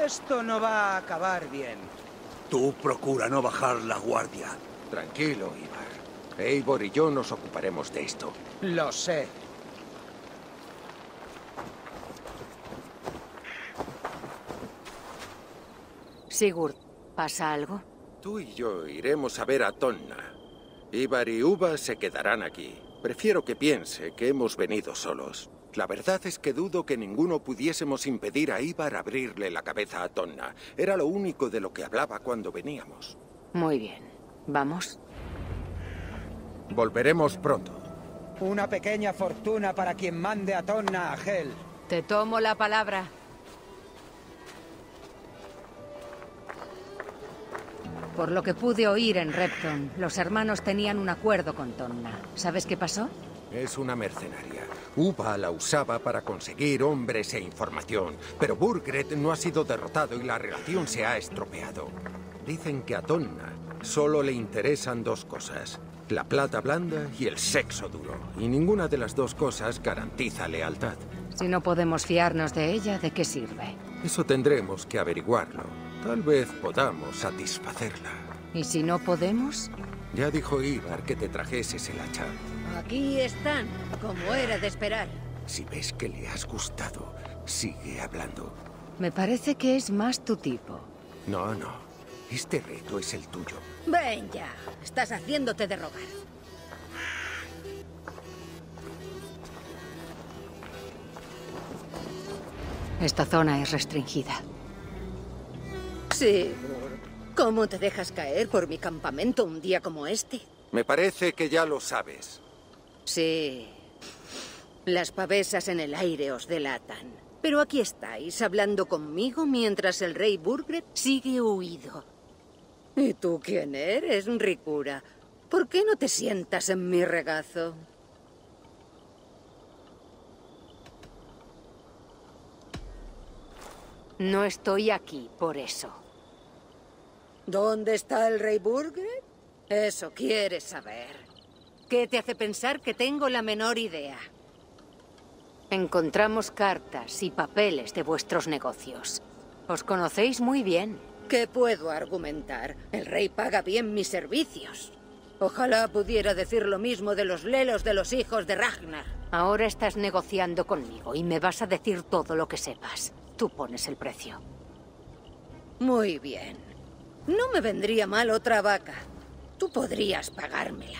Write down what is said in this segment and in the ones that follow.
Esto no va a acabar bien. Tú procura no bajar la guardia. Tranquilo, Ivar. Eivor y yo nos ocuparemos de esto. Lo sé. Sigurd, ¿pasa algo? Tú y yo iremos a ver a Tonna. Ivar y Uva se quedarán aquí. Prefiero que piense que hemos venido solos. La verdad es que dudo que ninguno pudiésemos impedir a Ivar abrirle la cabeza a Tonna. Era lo único de lo que hablaba cuando veníamos. Muy bien. ¿Vamos? Volveremos pronto. Una pequeña fortuna para quien mande a Tonna a Hel. Te tomo la palabra. Por lo que pude oír en Repton, los hermanos tenían un acuerdo con Tonna. ¿Sabes qué pasó? Es una mercenaria. Uva la usaba para conseguir hombres e información, pero Burgred no ha sido derrotado y la relación se ha estropeado. Dicen que a Tonna solo le interesan dos cosas: la plata blanda y el sexo duro. Y ninguna de las dos cosas garantiza lealtad. Si no podemos fiarnos de ella, ¿de qué sirve? Eso tendremos que averiguarlo. Tal vez podamos satisfacerla. ¿Y si no podemos? Ya dijo Ivar que te trajeses el hacha. Aquí están, como era de esperar. Si ves que le has gustado, sigue hablando. Me parece que es más tu tipo. No. Este reto es el tuyo. Ven ya, estás haciéndote de rogar. Esta zona es restringida. Sigurd, ¿cómo te dejas caer por mi campamento un día como este? Me parece que ya lo sabes. Sí. Las pavesas en el aire os delatan. Pero aquí estáis, hablando conmigo mientras el rey Burgred sigue huido. ¿Y tú quién eres, Rikura? ¿Por qué no te sientas en mi regazo? No estoy aquí por eso. ¿Dónde está el rey Burgred? Eso quieres saber. ¿Qué te hace pensar que tengo la menor idea? Encontramos cartas y papeles de vuestros negocios. Os conocéis muy bien. ¿Qué puedo argumentar? El rey paga bien mis servicios. Ojalá pudiera decir lo mismo de los lelos de los hijos de Ragnar. Ahora estás negociando conmigo y me vas a decir todo lo que sepas. Tú pones el precio. Muy bien. No me vendría mal otra vaca. Tú podrías pagármela.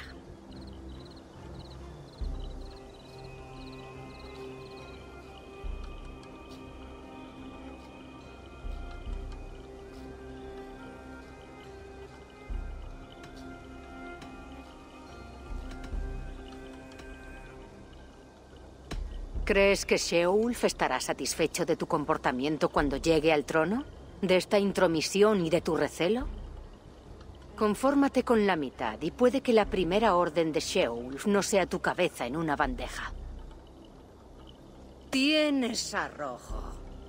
¿Crees que Sheolf estará satisfecho de tu comportamiento cuando llegue al trono? ¿De esta intromisión y de tu recelo? Confórmate con la mitad y puede que la primera orden de Sheolf no sea tu cabeza en una bandeja. Tienes arrojo.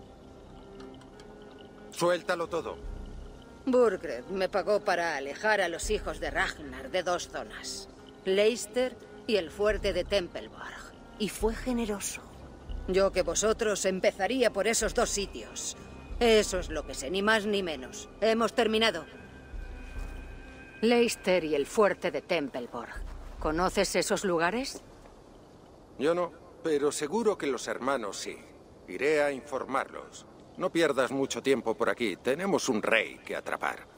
Suéltalo todo. Burgred me pagó para alejar a los hijos de Ragnar de dos zonas: Leicester y el fuerte de Templeborg. Y fue generoso. Yo que vosotros empezaría por esos dos sitios. Eso es lo que sé, ni más ni menos. Hemos terminado. Leicester y el fuerte de Templeborg. ¿Conoces esos lugares? Yo no, pero seguro que los hermanos sí. Iré a informarlos. No pierdas mucho tiempo por aquí. Tenemos un rey que atrapar.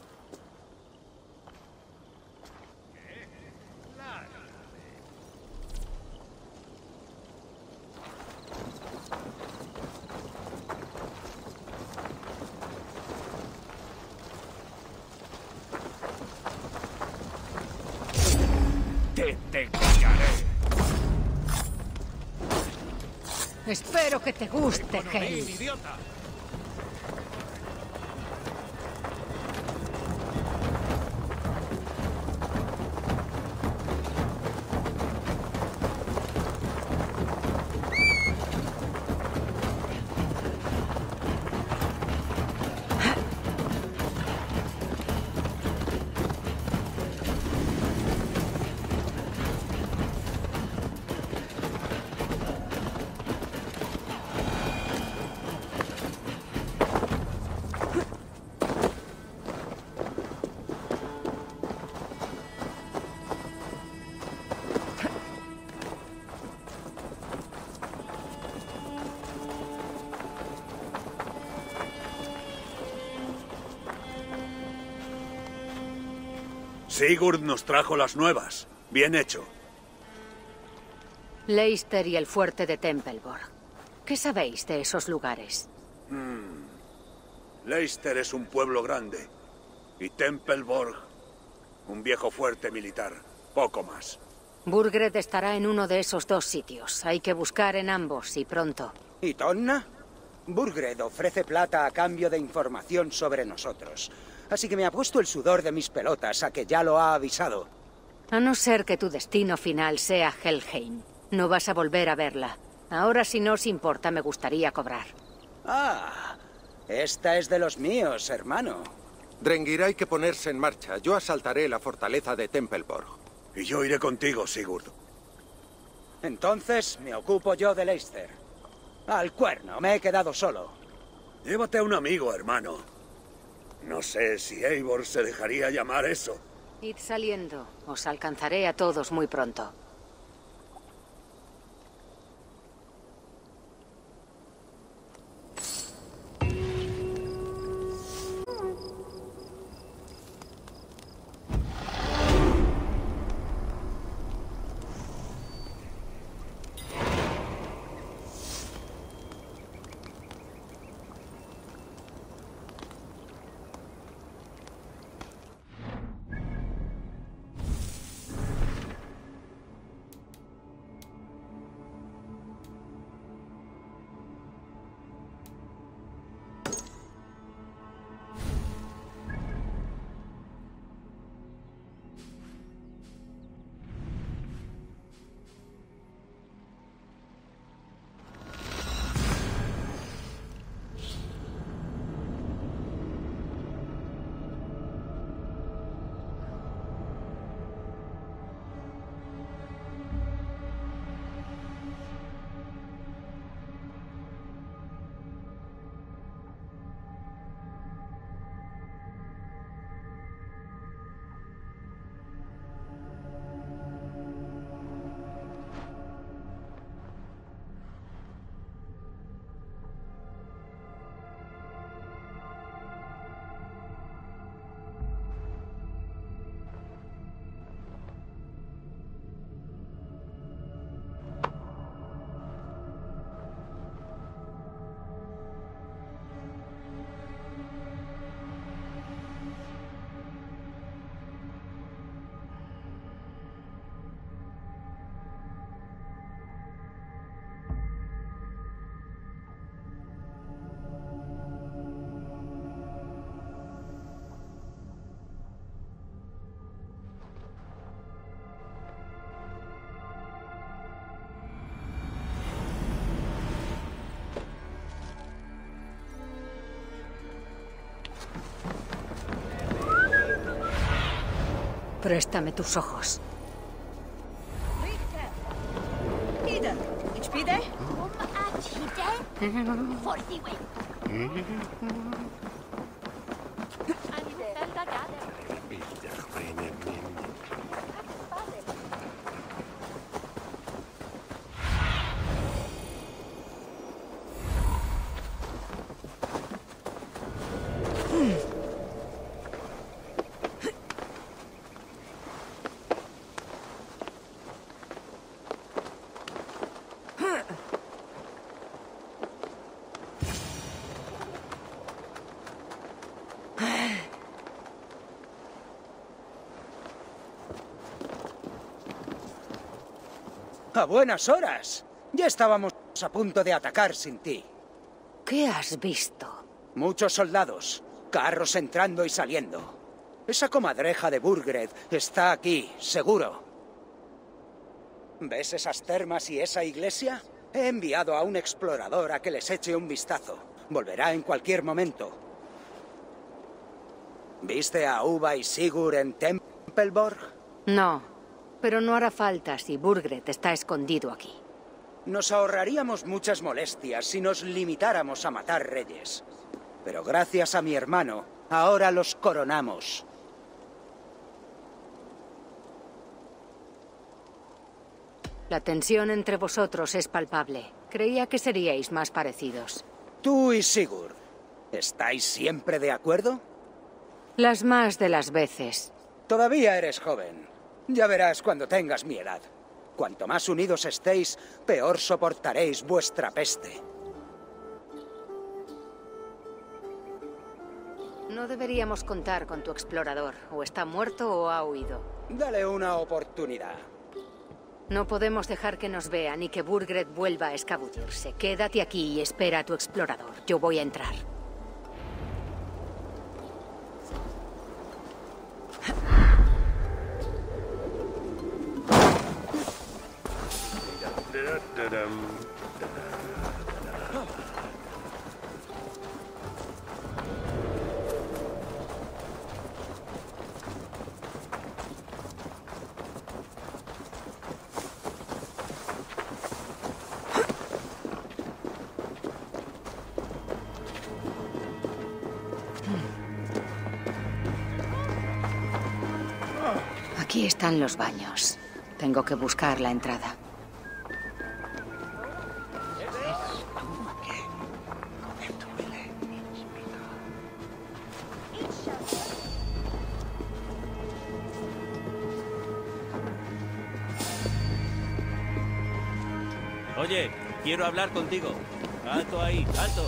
¡Te degollaré! Espero que te guste, Hel. ¡Idiota! Sigurd nos trajo las nuevas. Bien hecho. Leicester y el fuerte de Templeborg. ¿Qué sabéis de esos lugares? Leicester es un pueblo grande. Y Templeborg, un viejo fuerte militar. Poco más. Burgred estará en uno de esos dos sitios. Hay que buscar en ambos, y pronto. ¿Y Tonna? Burgred ofrece plata a cambio de información sobre nosotros. Así que me ha puesto el sudor de mis pelotas a que ya lo ha avisado. A no ser que tu destino final sea Helheim. No vas a volver a verla. Ahora, si no os importa, me gustaría cobrar. Ah, esta es de los míos, hermano. Drengir, hay que ponerse en marcha. Yo asaltaré la fortaleza de Templeborg. Y yo iré contigo, Sigurd. Entonces me ocupo yo de Leicester. Al cuerno, me he quedado solo. Llévate a un amigo, hermano. No sé si Eivor se dejaría llamar eso. Id saliendo. Os alcanzaré a todos muy pronto. Préstame tus ojos. ¡A buenas horas! Ya estábamos a punto de atacar sin ti. ¿Qué has visto? Muchos soldados, carros entrando y saliendo. Esa comadreja de Burgred está aquí, seguro. ¿Ves esas termas y esa iglesia? He enviado a un explorador a que les eche un vistazo. Volverá en cualquier momento. ¿Viste a Uva y Sigurd en Templeborg? No. Pero no hará falta si Burgred está escondido aquí. Nos ahorraríamos muchas molestias si nos limitáramos a matar reyes. Pero gracias a mi hermano, ahora los coronamos. La tensión entre vosotros es palpable. Creía que seríais más parecidos. Tú y Sigurd, ¿estáis siempre de acuerdo? Las más de las veces. Todavía eres joven. Ya verás cuando tengas mi edad. Cuanto más unidos estéis, peor soportaréis vuestra peste. No deberíamos contar con tu explorador. O está muerto o ha huido. Dale una oportunidad. No podemos dejar que nos vean y que Burgred vuelva a escabullirse. Quédate aquí y espera a tu explorador. Yo voy a entrar. Aquí están los baños. Tengo que buscar la entrada. Oye, quiero hablar contigo. Alto ahí, alto.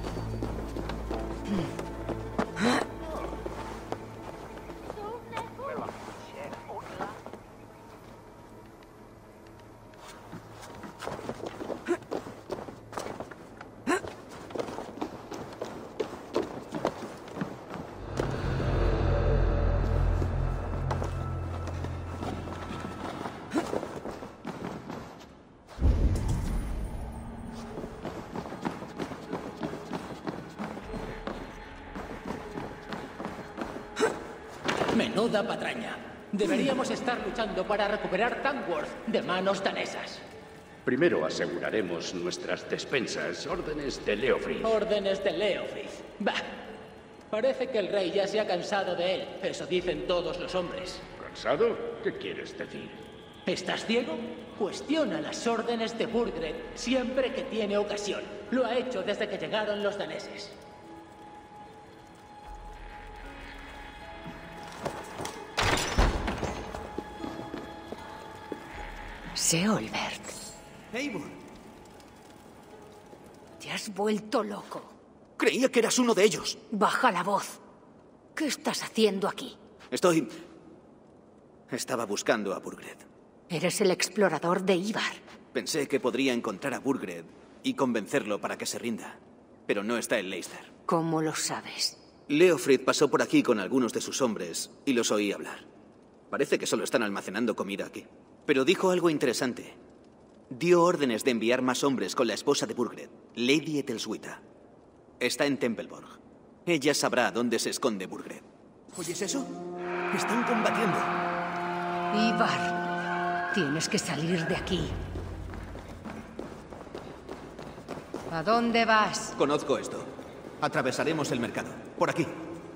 Menuda patraña. Deberíamos estar luchando para recuperar Tamworth de manos danesas. Primero aseguraremos nuestras despensas. Órdenes de Leofrith. Órdenes de Leofrith. Bah. Parece que el rey ya se ha cansado de él. Eso dicen todos los hombres. ¿Cansado? ¿Qué quieres decir? ¿Estás ciego? Cuestiona las órdenes de Burgred siempre que tiene ocasión. Lo ha hecho desde que llegaron los daneses. Seolbert. Eivor, Te has vuelto loco. creía que eras uno de ellos. Baja la voz. ¿Qué estás haciendo aquí? Estaba buscando a Burgred. Eres el explorador de Ivar. Pensé que podría encontrar a Burgred y convencerlo para que se rinda. Pero no está en Leicester. ¿Cómo lo sabes? Leofrith pasó por aquí con algunos de sus hombres y los oí hablar. Parece que solo están almacenando comida aquí. Pero dijo algo interesante. Dio órdenes de enviar más hombres con la esposa de Burgred, Lady Etelswita. Está en Templeborg. Ella sabrá dónde se esconde Burgred. ¿Oyes eso? Están combatiendo. Ivar, tienes que salir de aquí. ¿A dónde vas? Conozco esto. Atravesaremos el mercado. Por aquí.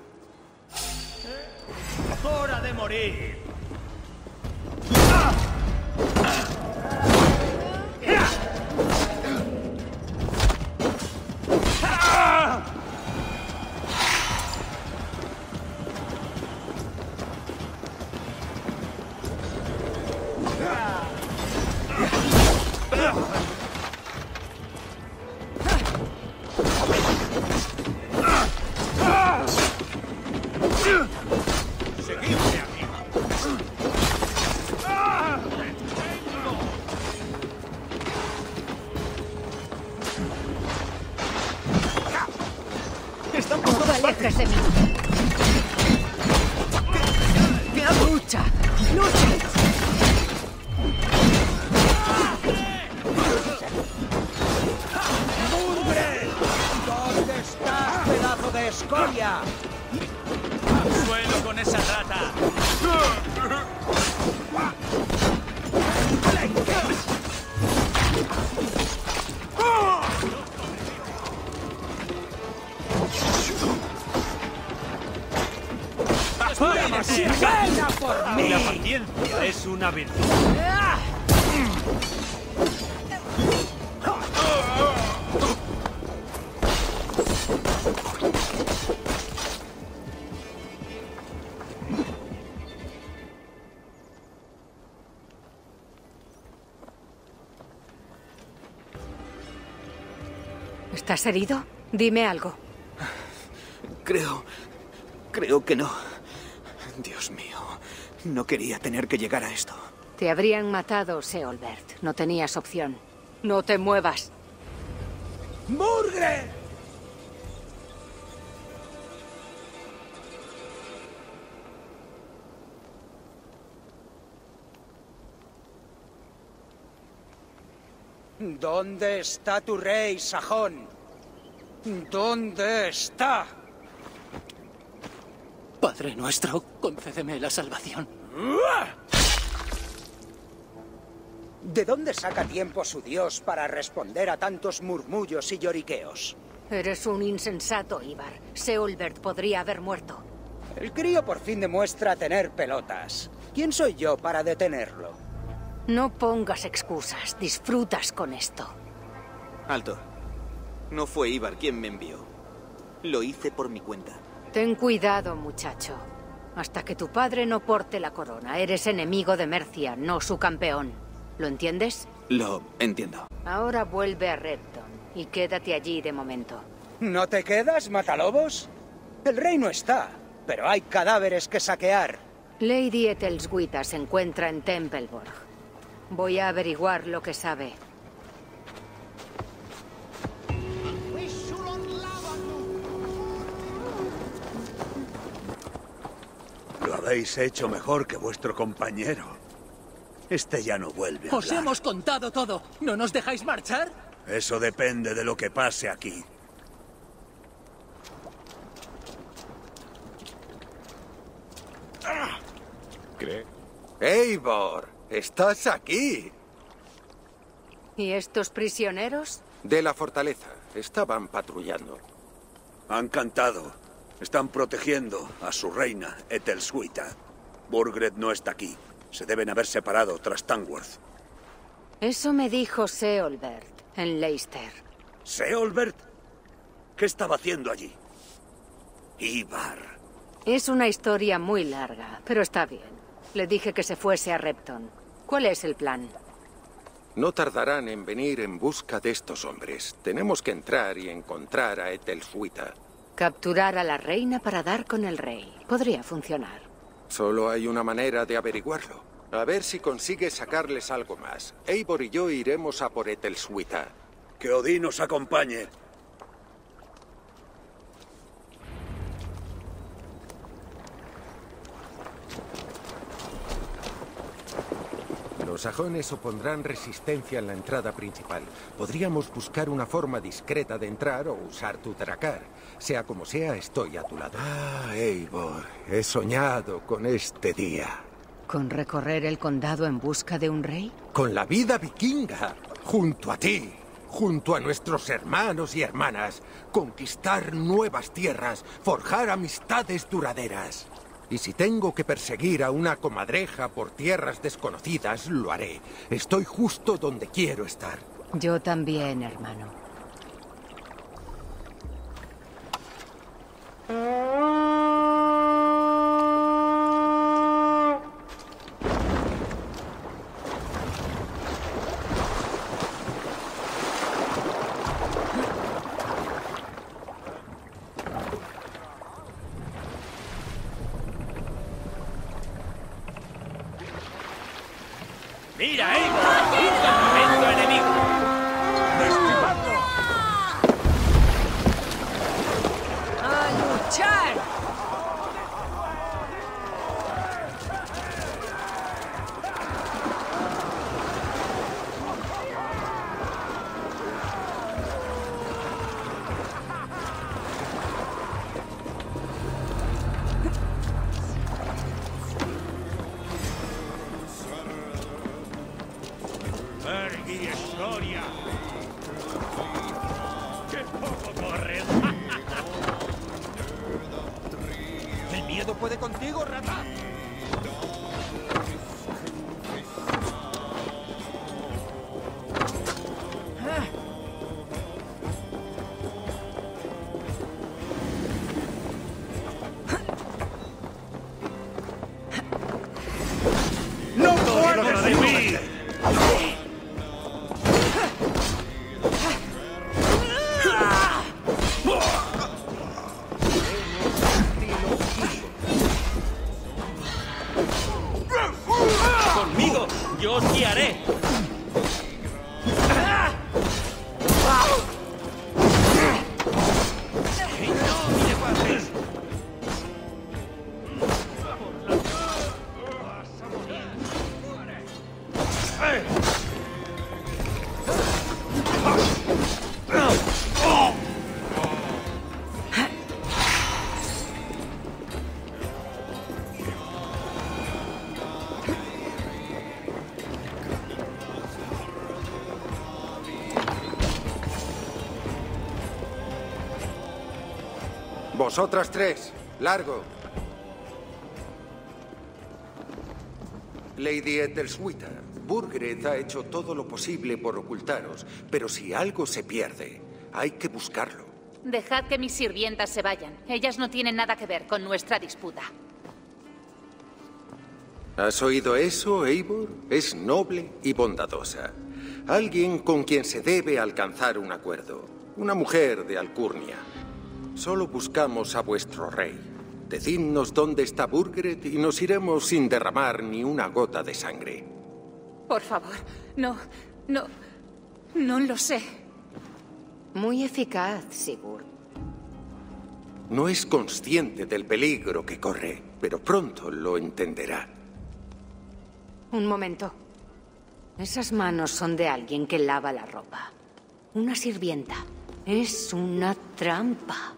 ¡Hora de morir! No te alejes de mí. ¿Qué hago? ¡Lucha! ¡Lucha! ¡Burgred! ¿Dónde estás, pedazo de escoria? ¡Al suelo con esa rata! ¡Venga por mí! La paciencia es una virtud. ¿Estás herido? Dime algo. Creo que no. Dios mío, no quería tener que llegar a esto. Te habrían matado, Seolbert. No tenías opción. No te muevas. ¡Burgred! ¿Dónde está tu rey, sajón? ¿Dónde está? Padre nuestro, concédeme la salvación. ¿De dónde saca tiempo su dios para responder a tantos murmullos y lloriqueos? Eres un insensato, Ivar. Seolbert podría haber muerto. El crío por fin demuestra tener pelotas. ¿Quién soy yo para detenerlo? No pongas excusas. Disfrutas con esto. Alto. No fue Ivar quien me envió. Lo hice por mi cuenta. Ten cuidado, muchacho. Hasta que tu padre no porte la corona, eres enemigo de Mercia, no su campeón. ¿Lo entiendes? Lo entiendo. Ahora vuelve a Repton y quédate allí de momento. ¿No te quedas, matalobos? El rey no está, pero hay cadáveres que saquear. Lady Etelswita se encuentra en Templeborg. Voy a averiguar lo que sabe. Lo habéis hecho mejor que vuestro compañero. Este ya no vuelve a Os hablar. hemos contado todo. ¿No nos dejáis marchar? Eso depende de lo que pase aquí. ¿Qué? ¡Eivor! ¡Estás aquí! ¿Y estos prisioneros? De la fortaleza. Estaban patrullando. Han cantado. Están protegiendo a su reina, Etelswita. Burgred no está aquí. Se deben haber separado tras Tamworth. Eso me dijo Seolbert en Leicester. ¿Seolbert? ¿Qué estaba haciendo allí? Ivar. Es una historia muy larga, pero está bien. Le dije que se fuese a Repton. ¿Cuál es el plan? No tardarán en venir en busca de estos hombres. Tenemos que entrar y encontrar a Etelswita. Capturar a la reina para dar con el rey. Podría funcionar. Solo hay una manera de averiguarlo. A ver si consigues sacarles algo más. Eivor y yo iremos a por Etelswita. Que Odín nos acompañe. Los sajones opondrán resistencia en la entrada principal. Podríamos buscar una forma discreta de entrar o usar tu dracar. Sea como sea, estoy a tu lado. Ah, Eivor, he soñado con este día. ¿Con recorrer el condado en busca de un rey? Con la vida vikinga, junto a ti, junto a nuestros hermanos y hermanas. Conquistar nuevas tierras, forjar amistades duraderas. Y si tengo que perseguir a una comadreja por tierras desconocidas, lo haré. Estoy justo donde quiero estar. Yo también, hermano. ¡Mira, Eivor! ¡Un campamento enemigo! ¡A luchar! Historia. ¡Qué poco corres! ¿El miedo puede contigo, rata? ¡No puedes de mí! ¡Ah! Vosotras tres, largo. Lady Ethelswita, Burgred ha hecho todo lo posible por ocultaros, pero si algo se pierde, hay que buscarlo. Dejad que mis sirvientas se vayan. Ellas no tienen nada que ver con nuestra disputa. ¿Has oído eso, Eivor? Es noble y bondadosa. Alguien con quien se debe alcanzar un acuerdo. Una mujer de alcurnia. Solo buscamos a vuestro rey. Decidnos dónde está Burgred y nos iremos sin derramar ni una gota de sangre. Por favor, no lo sé. Muy eficaz, Sigurd. No es consciente del peligro que corre, pero pronto lo entenderá. Un momento. Esas manos son de alguien que lava la ropa. Una sirvienta. Es una trampa.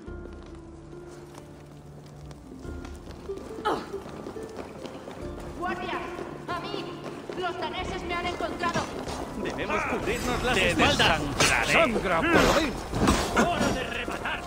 ¡Guardia! ¡A mí! ¡Los daneses me han encontrado! Debemos cubrirnos las ¡Te espaldas! desangraré! ¡Sangra por ahí! ¡Hora de rematar!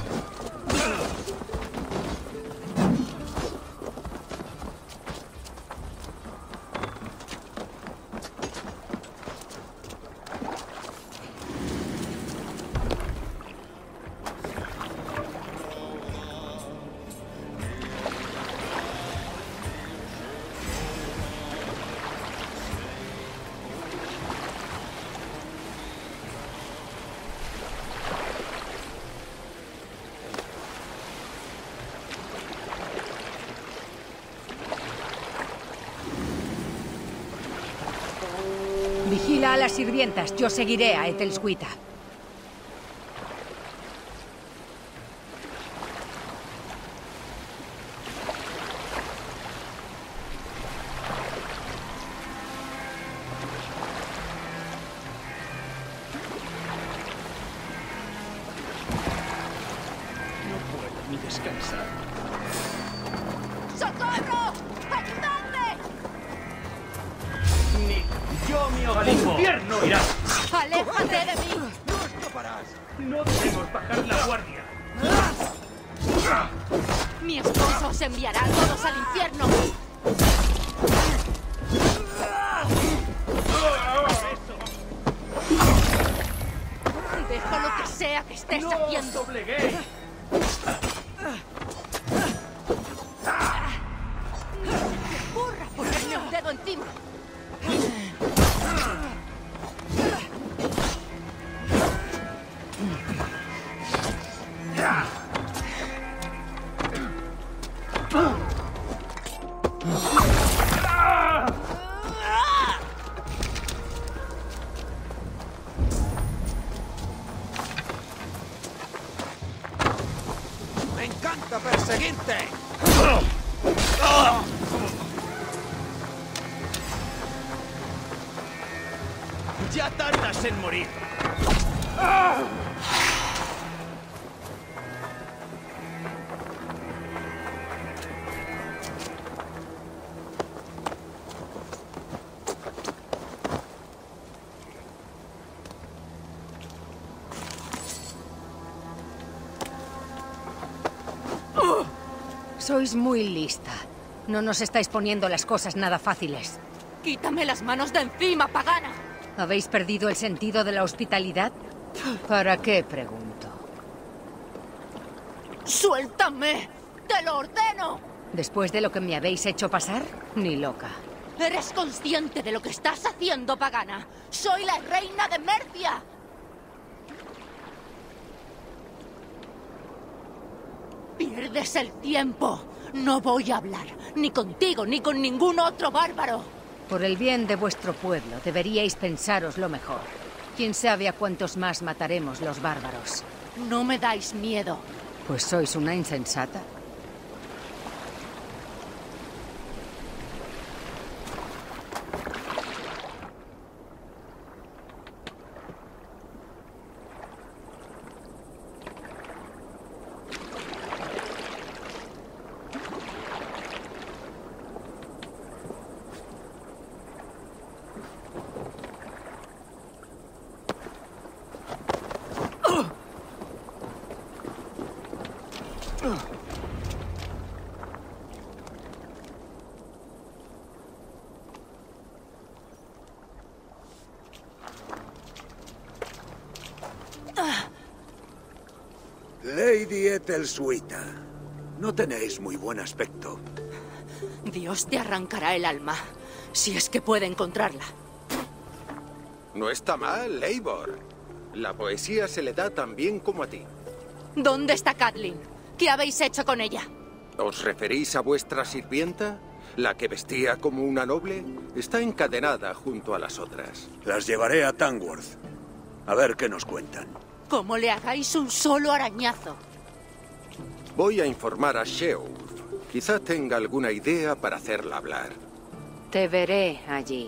Vigila a las sirvientas. Yo seguiré a Ethelswita. No puedo ni descansar. ¡Socorro! ¡Ayudadme! Ni yo me al infierno irá. ¡Aléjate de mí! ¡No escaparás! No debemos bajar la guardia. Mi esposo os enviará a todos al infierno. Deja lo que sea que estés haciendo. ¡No dobleguéis! ¡Burra! ¡Ponerme un dedo encima! ¡Me encanta perseguirte! ¡Ya tardas en morir! Sois muy lista. No nos estáis poniendo las cosas nada fáciles. ¡Quítame las manos de encima, pagana! ¿Habéis perdido el sentido de la hospitalidad? ¿Para qué, pregunto? ¡Suéltame! ¡Te lo ordeno! ¿Después de lo que me habéis hecho pasar? Ni loca. ¿Eres consciente de lo que estás haciendo, pagana? ¡Soy la reina de Mercia! Pierdes el tiempo. No voy a hablar, ni contigo, ni con ningún otro bárbaro. Por el bien de vuestro pueblo, deberíais pensaros lo mejor. ¿Quién sabe a cuántos más mataremos los bárbaros? No me dais miedo. Pues sois una insensata. Lady Ethelsuita, no tenéis muy buen aspecto. Dios te arrancará el alma, si es que puede encontrarla. No está mal, Eivor. La poesía se le da tan bien como a ti. ¿Dónde está Catelyn? ¿Qué habéis hecho con ella? ¿Os referís a vuestra sirvienta? ¿La que vestía como una noble? Está encadenada junto a las otras. Las llevaré a Tamworth. A ver qué nos cuentan. Como le hagáis un solo arañazo. Voy a informar a Sheolf. Quizá tenga alguna idea para hacerla hablar. Te veré allí.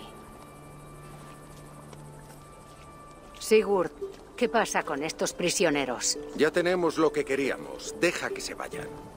Sigurd, ¿qué pasa con estos prisioneros? Ya tenemos lo que queríamos. Deja que se vayan.